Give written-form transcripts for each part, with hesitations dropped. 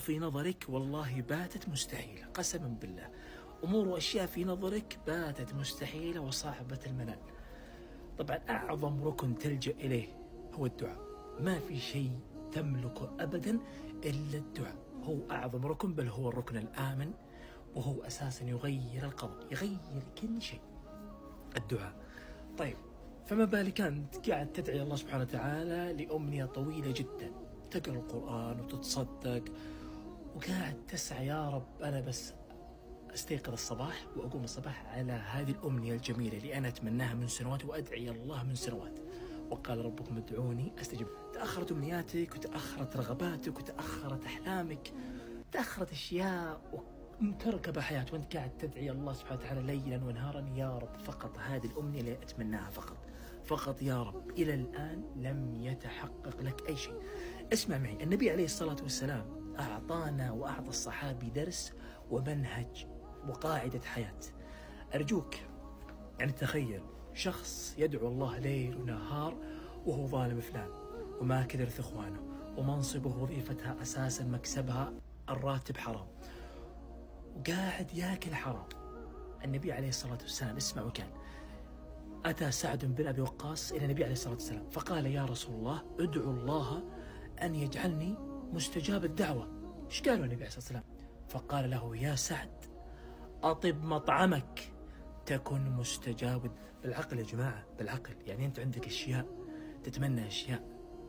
في نظرك والله باتت مستحيلة، قسما بالله أمور وأشياء في نظرك باتت مستحيلة وصعبة المنال. طبعا أعظم ركن تلجأ إليه هو الدعاء، ما في شيء تملكه أبدا إلا الدعاء، هو أعظم ركن، بل هو الركن الآمن، وهو أساسا يغير القضاء، يغير كل شيء، الدعاء. طيب فما بالك أنت قاعد تدعي الله سبحانه وتعالى لأمنية طويلة جدا، تقرأ القرآن وتتصدق وقاعد تسعى يا رب أنا بس أستيقظ الصباح وأقوم الصباح على هذه الأمنية الجميلة اللي أنا أتمناها من سنوات وأدعي الله من سنوات، وقال ربكم ادعوني أستجب. تأخرت أمنياتك وتأخرت رغباتك وتأخرت أحلامك، تأخرت أشياء ومتركبة حياة، وأنت قاعد تدعي الله سبحانه وتعالى ليلا ونهارا يا رب فقط هذه الأمنية اللي أتمناها فقط يا رب، إلى الآن لم يتحقق لك أي شيء. اسمع معي، النبي عليه الصلاة والسلام أعطانا وأعطى الصحابي درس ومنهج وقاعدة حياة. أرجوك يعني تخيل شخص يدعو الله ليل ونهار وهو ظالم فلان وما كثرت إخوانه ومنصبه وظيفتها أساسا مكسبها الراتب حرام وقاعد ياكل حرام. النبي عليه الصلاة والسلام اسمع وكان أتى سعد بن أبي وقاص إلى النبي عليه الصلاة والسلام فقال يا رسول الله ادعو الله أن يجعلني مستجاب الدعوة. إيش قالوا النبي عليه الصلاة والسلام؟ فقال له يا سعد أطب مطعمك تكن مستجاب. بالعقل يا جماعة، بالعقل، يعني أنت عندك أشياء تتمنى، أشياء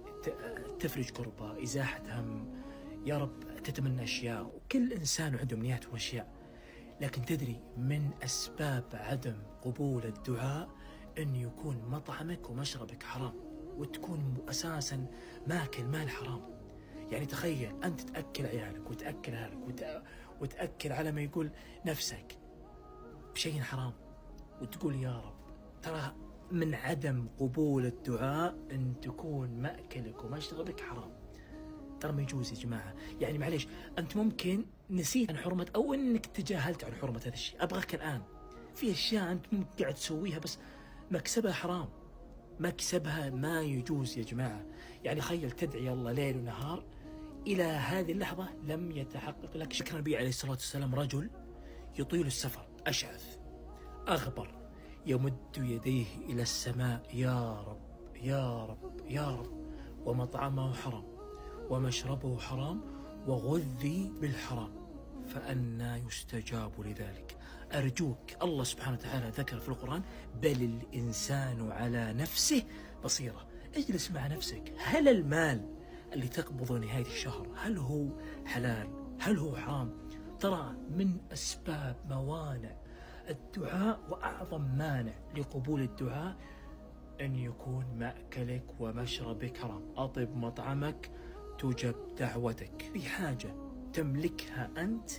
تفرج كربة، إزاحة هم، يا رب تتمنى أشياء، وكل إنسان عنده أمنيات وأشياء، لكن تدري من أسباب عدم قبول الدعاء أن يكون مطعمك ومشربك حرام وتكون أساسا ماكل مال حرام. يعني تخيل أنت تأكل عيالك وتأكل أهلك وتأكل على ما يقول نفسك بشيء حرام وتقول يا رب. ترى من عدم قبول الدعاء أن تكون مأكلك ومشربك حرام، ترى ما يجوز يا جماعة. يعني معليش أنت ممكن نسيت عن حرمة أو أنك تجاهلت عن حرمة هذا الشيء، أبغاك الآن في أشياء أنت ممكن قاعد تسويها بس مكسبها حرام، مكسبها ما يجوز يا جماعة. يعني تخيل تدعي الله ليل ونهار إلى هذه اللحظة لم يتحقق لك شيء. النبي عليه الصلاة والسلام رجل يطيل السفر أشعث أغبر يمد يديه إلى السماء يا رب يا رب يا رب، ومطعمه حرام ومشربه حرام وغذي بالحرام، فأنى يستجاب لذلك. أرجوك، الله سبحانه وتعالى ذكر في القرآن بل الإنسان على نفسه بصيرة. اجلس مع نفسك، هل المال اللي تقبضه نهاية الشهر هل هو حلال؟ هل هو حرام؟ ترى من أسباب موانع الدعاء وأعظم مانع لقبول الدعاء أن يكون مأكلك ومشربك حرام. أطب مطعمك تجب دعوتك. في حاجة تملكها أنت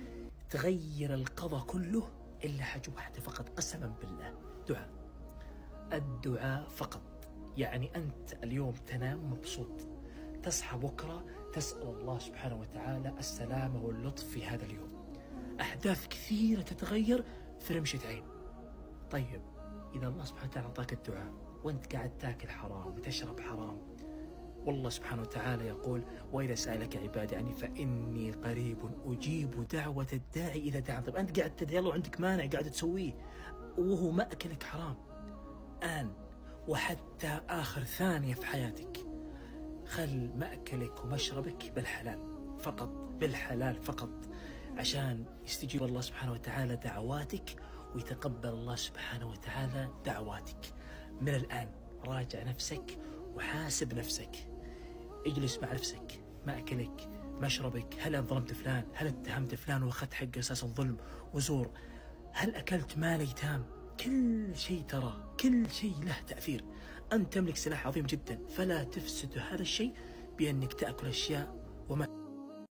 تغير القضاء كله إلا حاجة واحدة فقط، قسما بالله، دعاء. الدعاء فقط. يعني أنت اليوم تنام مبسوط، تصحى بكرة تسأل الله سبحانه وتعالى السلامة واللطف في هذا اليوم. أحداث كثيرة تتغير في رمشة عين. طيب إذا الله سبحانه وتعالى أعطاك الدعاء وأنت قاعد تاكل حرام وتشرب حرام، والله سبحانه وتعالى يقول وإذا سألك عبادي عني فإني قريب أجيب دعوة الداعي إذا دعا. طيب أنت قاعد تدعي الله وعندك مانع قاعد تسويه وهو مأكلك حرام الآن وحتى آخر ثانية في حياتك، خل مأكلك ومشربك بالحلال فقط، بالحلال فقط، عشان يستجيب الله سبحانه وتعالى دعواتك ويتقبل الله سبحانه وتعالى دعواتك. من الآن راجع نفسك وحاسب نفسك، اجلس مع نفسك، مأكلك مشربك، هل ظلمت فلان؟ هل اتهمت فلان واخذت حقه أساسا ظلم وزور؟ هل أكلت مال أيتام؟ كل شيء، ترى كل شيء له تأثير. أنت تملك سلاح عظيم جدا، فلا تفسد هذا الشيء بأنك تأكل أشياء وما